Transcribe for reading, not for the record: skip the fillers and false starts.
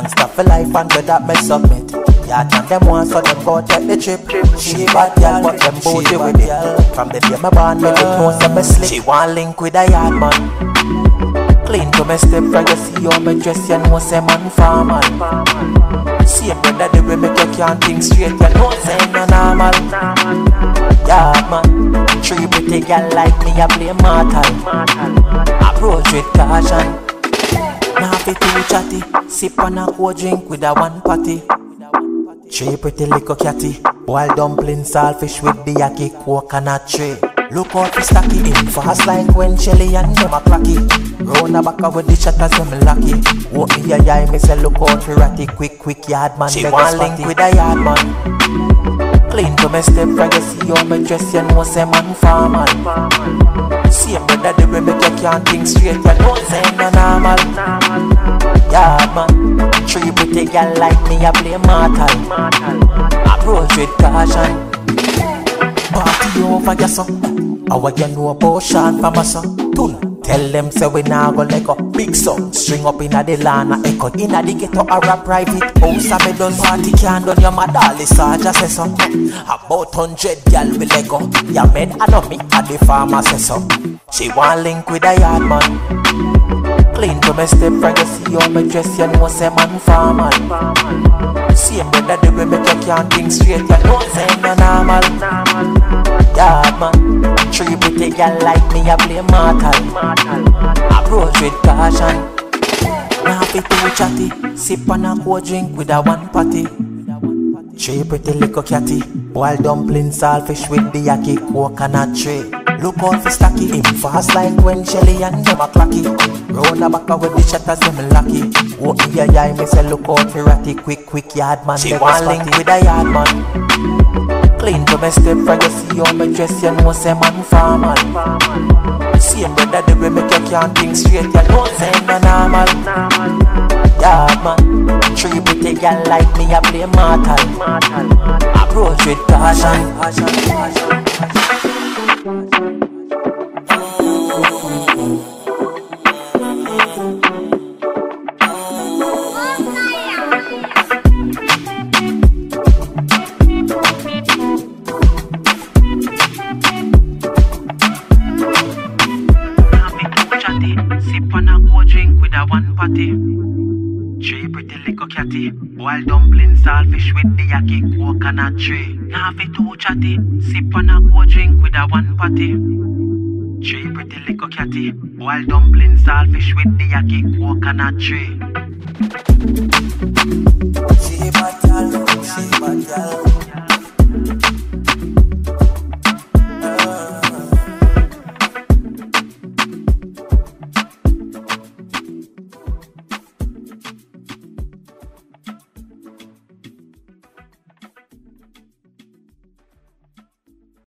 Gangsta for life and good that me submit. Yeah, and them want so them go take the trip. She bad girl, but them booty with it. From the day my born, me get no some slip. She want link with a yard man. Clean to me step from you see how me dress, you know say man farmer. Same brother the way make you can't think straight, you know say no normal. Yeah man, three pretty girl like me a play mortal. Approach with caution. Now fit too chatty, sip on a cold drink with a one patty. Three pretty little catty, boiled dumpling, saltfish with the yaki, coconut tree. Look out for stacky, in fast like when Shelly and them a clacky. Round the back with the chatters them lucky. Walk me a eye, me say look out for ratty. Quick yard man, she want link with a yard man. Clean to me step from you see how me dress, you know say man farmer. Same brother the way make you can't think straight, you know say no normal. Yard man, three pretty girl like me a play mortal. Approach with caution. Party over your son. How you know about Sean from a son? Tune. Tell them say we nah go like a big son. String up inna the lawn a echo inna the ghetto or a private house. A me done party can done your mother lisa just say so. About 100 gal we let go. Ya men I know me at the farmer say so. She want link with a yard man. Clean to me step from you see how me dress, you know say man farmer. Same brother the way make you can't think straight, you know say no normal. Yeah man, three pretty girl like me a play mortal. Approach with caution. Now fit too chatty, sip on a cold drink with a one patty. Three pretty little catty, boiled dumpling, saltfish with the yaki, coconut tree. Look out for stacky, him fast like when Shelly and them a clacky. Round the back with the chatters them lucky. Walk me a eye, me say look out for ratty. Quick yard man, they want link with a yard man. Clean to me step from you see how me dress, you know say man farmer. Same brother the way make you can't think straight, you know say no normal. Yard man, three pretty girl like me a play mortal. Approach with caution. Sip on a cold drink with a one patty. Three pretty little catty, boiled dumpling, saltfish with the yaki, coconut tree. Now fit too chatty, sip on a cold drink with a one patty. Three pretty little catty, boiled dumpling, saltfish with the yaki, coconut tree. She bad girl.